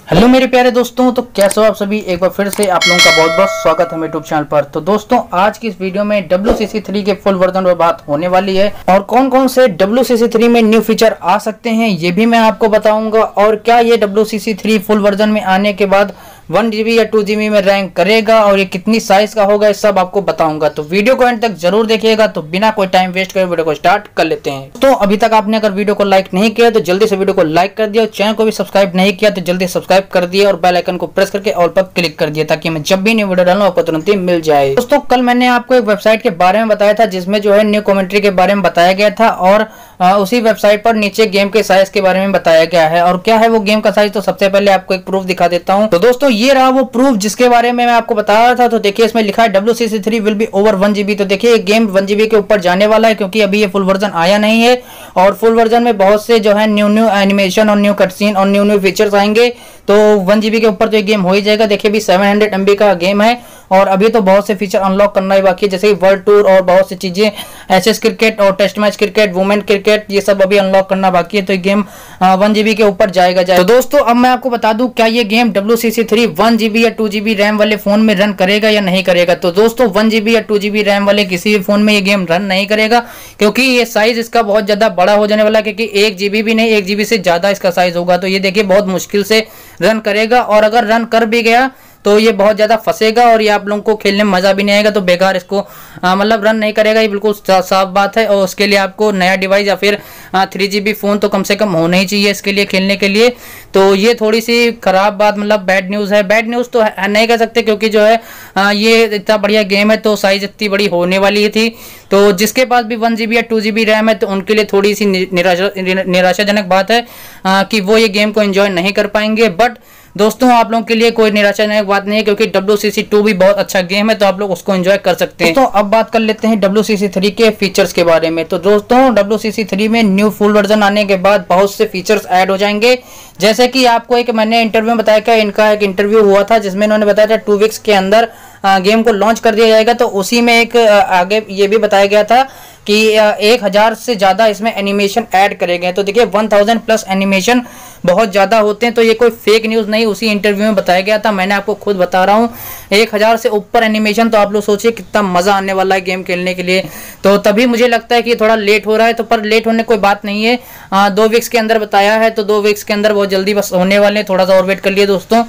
Hello मेरे प्यारे दोस्तों, तो कैसे हो आप सभी। एक बार फिर से आप लोगों का बहुत बहुत स्वागत है मेरे यूट्यूब चैनल पर। तो दोस्तों आज की इस वीडियो में WCC3 के फुल वर्जन पर बात होने वाली है और कौन कौन से WCC3 में न्यू फीचर आ सकते हैं ये भी मैं आपको बताऊंगा। और क्या ये WCC3 फुल वर्जन में आने के बाद 1 GB या 2 GB में रैंक करेगा और ये कितनी साइज का होगा, ये सब आपको बताऊंगा। तो वीडियो को एंड तक जरूर देखिएगा। तो बिना कोई टाइम वेस्ट करे वीडियो को स्टार्ट कर लेते हैं। तो अभी तक आपने अगर वीडियो को लाइक नहीं किया तो जल्दी से वीडियो को लाइक कर दिया और चैनल को भी सब्सक्राइब नहीं किया तो जल्दी सब्सक्राइब कर दिया और बेल आइकन को प्रेस करके ऑल पर क्लिक कर दिया ताकि मैं जब भी न्यू वीडियो डालूं आपको तुरंत ही मिल जाए। दोस्तों कल मैंने आपको एक वेबसाइट के बारे में बताया था जिसमें जो है न्यू कमेंट्री के बारे में बताया गया था और उसी वेबसाइट पर नीचे गेम के साइज के बारे में बताया गया है। और क्या है वो गेम का साइज, तो सबसे पहले आपको एक प्रूफ दिखा देता हूं। तो दोस्तों ये रहा वो प्रूफ जिसके बारे में मैं आपको बता रहा था। तो देखिए इसमें लिखा है WCC3 will be over 1 GB। तो देखिए ये गेम 1 GB के ऊपर जाने वाला है क्योंकि अभी ये फुल वर्जन आया नहीं है और फुल वर्जन में बहुत से जो है न्यू एनिमेशन और न्यू कटसीन और न्यू फीचर्स आएंगे। तो 1 GB के ऊपर तो ये गेम हो ही जाएगा। देखिए अभी 700 MB का गेम है और अभी तो बहुत से फीचर अनलॉक करना ही बाकी है, जैसे वर्ल्ड टूर और बहुत सी चीजें, एसएस क्रिकेट और test match cricket, women cricket, ये सब अभी अनलॉक करना बाकी है। तो ये गेम 1 GB के ऊपर जाएगा। तो दोस्तों अब मैं आपको बता दूं क्या ये गेम WCC3 1 GB या 2 GB रैम वाले फोन में रन करेगा या नहीं करेगा। तो दोस्तों 1 GB या 2 GB रैम वाले किसी भी फोन में ये गेम रन नहीं करेगा क्योंकि ये साइज इसका बहुत ज्यादा बड़ा हो जाने वाला है। क्योंकि 1 GB भी नहीं, 1 GB से ज्यादा इसका साइज होगा। तो ये देखिए बहुत मुश्किल से रन करेगा और अगर रन कर भी गया तो ये बहुत ज्यादा फंसेगा और ये आप लोगों को खेलने में मजा भी नहीं आएगा। तो बेकार इसको मतलब रन नहीं करेगा, ये बिल्कुल साफ बात है। और उसके लिए आपको नया डिवाइस या फिर 3 GB फोन तो कम से कम होना ही चाहिए इसके लिए, खेलने के लिए। तो ये थोड़ी सी खराब बात, मतलब बैड न्यूज है। बैड न्यूज तो नहीं कह सकते क्योंकि जो है ये इतना बढ़िया गेम है तो साइज इतनी बड़ी होने वाली थी। तो जिसके पास भी 1 GB या 2 GB रैम है तो उनके लिए थोड़ी सी निराशाजनक बात है कि वो ये गेम को एंजॉय नहीं कर पाएंगे। बट दोस्तों आप लोगों के लिए कोई निराशाजनक बात नहीं है क्योंकि WCC2 भी बहुत अच्छा गेम है तो आप लोग उसको एंजॉय कर सकते हैं। दोस्तों अब बात कर लेते हैं WCC3 के फीचर्स के बारे में। तो दोस्तों WCC3 में न्यू फुल वर्जन आने के बाद बहुत से फीचर्स ऐड हो जाएंगे। जैसे कि आपको एक मैंने इंटरव्यू में बताया, क्या इनका एक इंटरव्यू हुआ था जिसमें इन्होंने बताया था 2 वीक्स के अंदर गेम को लॉन्च कर दिया जाएगा। तो उसी में एक आगे ये भी बताया गया था कि 1000 से ज्यादा इसमें एनिमेशन ऐड करे गए। तो देखिए 1000 प्लस एनिमेशन बहुत ज्यादा होते हैं। तो ये कोई फेक न्यूज नहीं, उसी इंटरव्यू में बताया गया था। मैंने आपको खुद बता रहा हूँ 1000 से ऊपर एनिमेशन। तो आप लोग सोचिए कितना मजा आने वाला है गेम खेलने के लिए। तो तभी मुझे लगता है कि थोड़ा लेट हो रहा है। तो पर लेट होने कोई बात नहीं है, 2 वीक्स के अंदर बताया है तो 2 वीक्स के अंदर बहुत जल्दी बस होने वाले हैं। थोड़ा सा और वेट कर लिए दोस्तों।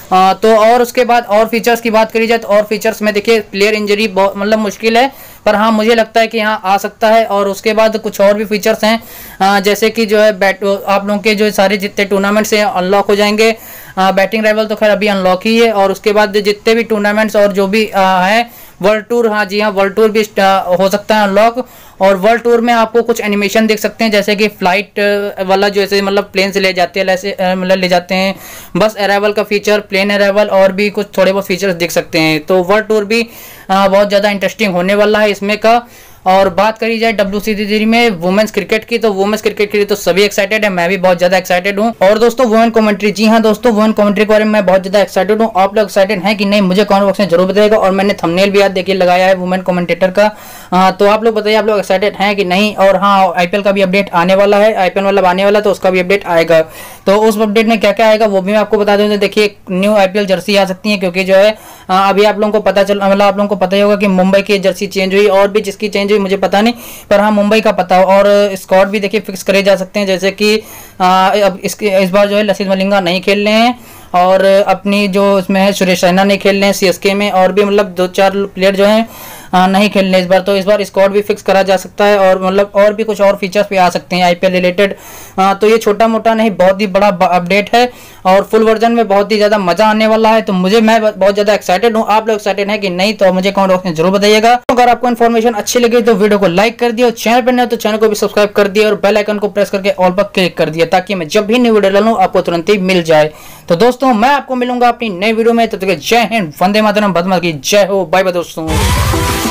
तो और उसके बाद और फीचर्स की बात करी जाए तो और फीचर्स में देखिए प्लेयर इंजरी मतलब मुश्किल है, पर हाँ मुझे लगता है कि यहाँ आ सकता है। और उसके बाद कुछ और भी फीचर्स हैं जैसे कि जो है आप लोगों के जो सारे जितने टूर्नामेंट्स हैं अनलॉक हो जाएंगे। बैटिंग राइवल तो खैर अभी अनलॉक ही है। और उसके बाद जितने भी टूर्नामेंट्स और जो भी हैं वर्ल्ड टूर, हाँ जी हाँ वर्ल्ड टूर भी हो सकता है अनलॉक। और वर्ल्ड टूर में आपको कुछ एनिमेशन देख सकते हैं जैसे कि फ्लाइट वाला जैसे मतलब प्लेन से ले जाते हैं ऐसे मतलब ले जाते हैं, बस अराइवल का फीचर, प्लेन अराइवल और भी कुछ थोड़े बहुत फीचर्स देख सकते हैं। तो वर्ल्ड टूर भी बहुत ज़्यादा इंटरेस्टिंग होने वाला है इसमें का। और बात करी जाए WCC3 में वुमेन्स क्रिकेट की, तो वुमेन्स क्रिकेट के लिए तो सभी एक्साइटेड है, मैं भी बहुत ज्यादा एक्साइटेड हूँ। और दोस्तों वुमेन कमेंट्री, जी हाँ दोस्तों वुमेन कमेंट्री के बारे में मैं बहुत ज्यादा एक्साइटेड हूँ। आप लोग एक्साइटेड हैं कि नहीं मुझे कमेंट बॉक्स में जरूर बताइएगा। और मैंने थंबनेल भी आज देखिए लगाया है वुमेन कमेंटेटर का। तो आप लोग बताइए आप लोग एक्साइटेड हैं कि नहीं। और हाँ IPL का भी अपडेट आने वाला है, IPL मतलब आने वाला, तो उसका भी अपडेट आएगा। तो उस अपडेट में क्या क्या आएगा वो भी मैं आपको बता दूँ। देखिए न्यू IPL जर्सी आ सकती है क्योंकि जो है अभी आप लोगों को पता चल मतलब आप लोगों को पता ही होगा कि मुंबई की जर्सी चेंज हुई और भी जिसकी चेंज हुई मुझे पता नहीं, पर हाँ मुंबई का पता। और स्क्वाड भी देखिए फिक्स करे जा सकते हैं जैसे कि अब इस बार जो है लसित मलिंगा नहीं खेल रहे हैं और अपनी जो इसमें है सुरेश रैना नहीं खेल रहे हैं CSK में। और भी मतलब 2-4 प्लेयर जो हैं नहीं खेलने इस बार। तो इस बार स्क्वाड भी फिक्स करा जा सकता है और मतलब और भी कुछ और फीचर्स भी आ सकते हैं IPL रिलेटेड। तो ये छोटा मोटा नहीं बहुत ही बड़ा अपडेट है और फुल वर्जन में बहुत ही ज़्यादा मजा आने वाला है। तो मैं बहुत ज़्यादा एक्साइटेड हूँ। आप लोग एक्साइटेड हैं कि नहीं तो मुझे कमेंट बॉक्स में जरूर बताइएगा। अगर आपको इन्फॉर्मेशन अच्छी लगी तो वीडियो को लाइक कर दिया और चैनल पर नहीं तो चैनल को भी सब्सक्राइब कर दिया और बेल आइकन को प्रेस करके ऑल पर क्लिक कर दिया ताकि मैं जब भी नई वीडियो डालूं आपको तुरंत ही मिल जाए। तो दोस्तों मैं आपको मिलूंगा अपनी नई वीडियो में। तो जय हिंद, वंदे मातरम, भारत माता की जय हो, बाय बाय दोस्तों।